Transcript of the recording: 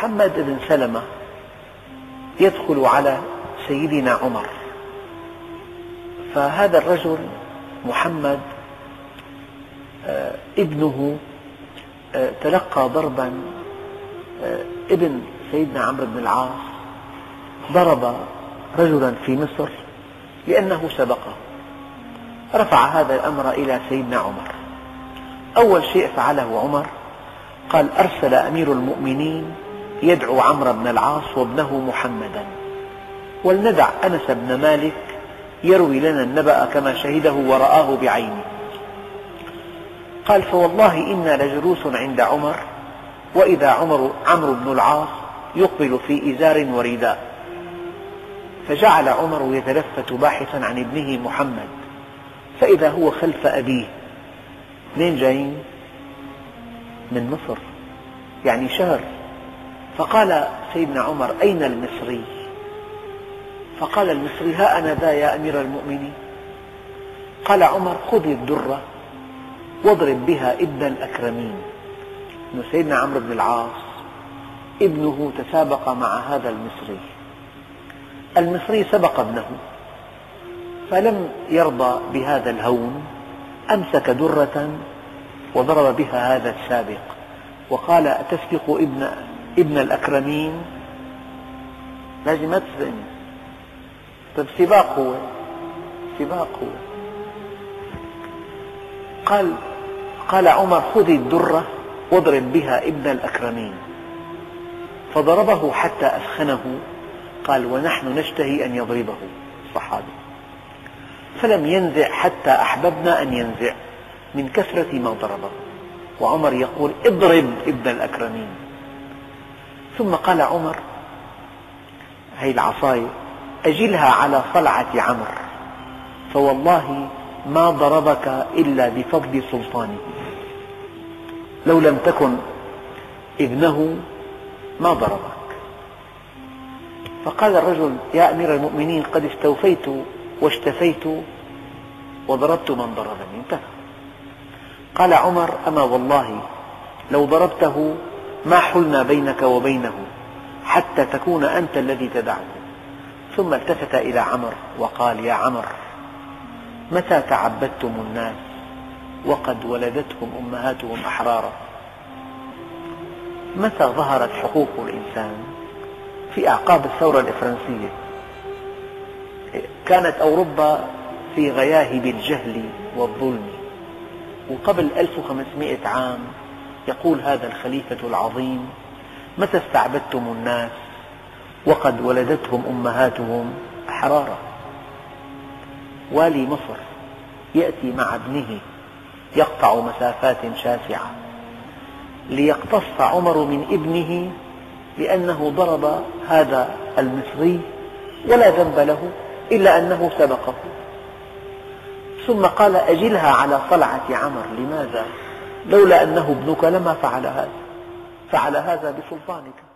محمد بن سلمة يدخل على سيدنا عمر، فهذا الرجل محمد ابنه تلقى ضربا، ابن سيدنا عمرو بن العاص ضرب رجلا في مصر لأنه سبقه، رفع هذا الأمر إلى سيدنا عمر. أول شيء فعله عمر قال: أرسل أمير المؤمنين يدعو عمرو بن العاص وابنه محمدا، ولندع أنس بن مالك يروي لنا النبأ كما شهده ورآه بعينه. قال: فوالله إنا لجلوس عند عمر وإذا عمرو بن العاص يقبل في إزار ورداء، فجعل عمر يتلفت باحثا عن ابنه محمد، فإذا هو خلف أبيه. منين جايين؟ من مصر، يعني شهر. فقال سيدنا عمر: أين المصري؟ فقال المصري: ها أنا ذا يا أمير المؤمنين. قال عمر: خذ الدرة واضرب بها ابن الأكرمين. إن سيدنا عمرو بن العاص ابنه تسابق مع هذا المصري، المصري سبق ابنه فلم يرضى بهذا الهون، أمسك درة وضرب بها هذا السابق وقال: أتسبق ابن الأكرمين؟ لازم ما تسبقني. طيب سباق هو، سباق هو. قال عمر: خذ الدرة واضرب بها ابن الأكرمين. فضربه حتى أثخنه. قال: ونحن نشتهي أن يضربه الصحابي، فلم ينزع حتى أحببنا أن ينزع من كثرة ما ضربه، وعمر يقول: اضرب ابن الأكرمين. ثم قال عمر: هذه العصاية أجلها على صلعة عمرو، فوالله ما ضربك إلا بفضل سلطانه، لو لم تكن ابنه ما ضربك. فقال الرجل: يا أمير المؤمنين، قد استوفيت واشتفيت وضربت من ضربني، انتهى. قال عمر: أما والله لو ضربته ما حلنا بينك وبينه حتى تكون أنت الذي تدعه. ثم التفت إلى عمرو وقال: يا عمرو، متى تعبدتم الناس وقد ولدتهم أمهاتهم أحرارا؟ متى ظهرت حقوق الإنسان؟ في أعقاب الثورة الفرنسية كانت أوروبا في غياهب الجهل والظلم، وقبل 1500 عام يقول هذا الخليفة العظيم: متى استعبدتم الناس وقد ولدتهم أمهاتهم أحرارا؟ والي مصر يأتي مع ابنه يقطع مسافات شاسعة ليقتص عمر من ابنه لأنه ضرب هذا المصري ولا ذنب له إلا أنه سبقه. ثم قال: أجلها على صلعة عمرو. لماذا؟ لولا أنه ابنك لما فعل هذا، فعل هذا بسلطانك.